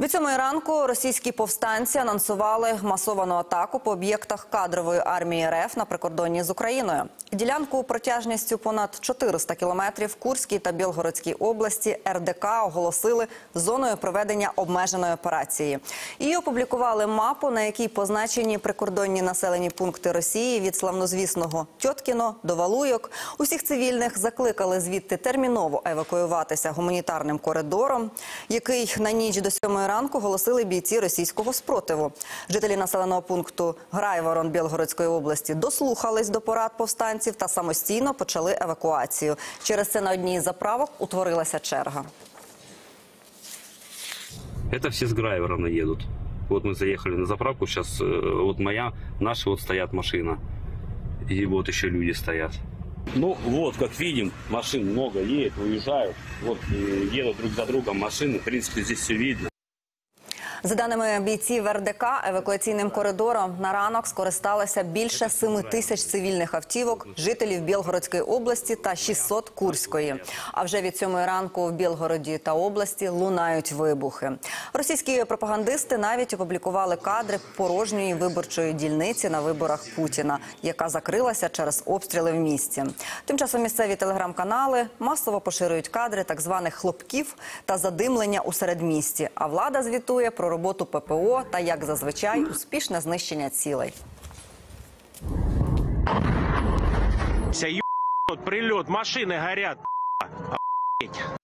Від 7 ранку російські повстанці анонсували масовану атаку по об'єктах кадрової армії РФ на прикордонні з Україною. Ділянку протяжністю понад 400 кілометрів в Курській та Білгородській області РДК оголосили зоною проведення обмеженої операції. І опублікували мапу, на якій позначені прикордонні населені пункти Росії від славнозвісного Тьоткіно до Валуйок. Усіх цивільних закликали звідти терміново евакуюватися гуманітарним коридором, який на ніч до 7 ранку оголосили бійці російського спротиву. Жителі населеного пункту Грайворон Білгородської області дослухались до порад повстанців та самостійно почали евакуацію. Через це на одній із заправок утворилася черга. Это все с Грайворона едут. Вот мы заехали на заправку, сейчас вот наши вот стоят машина. И вот еще люди стоят. Ну вот, как видим, машин много едет, уезжают. Вот едут друг за другом машины, в принципе, здесь все видно. За даними бійців РДК, евакуаційним коридором на ранок скористалося більше 7 тисяч цивільних автівок, жителів Білгородської області та 600 Курської. А вже від 7 ранку в Білгороді та області лунають вибухи. Російські пропагандисти навіть опублікували кадри порожньої виборчої дільниці на виборах Путіна, яка закрилася через обстріли в місті. Тим часом місцеві телеграм-канали масово поширюють кадри так званих хлопків та задимлення у середмісті. А влада звітує про роботу ППО та, як зазвичай, успішне знищення цілей. Прильот, машини горять.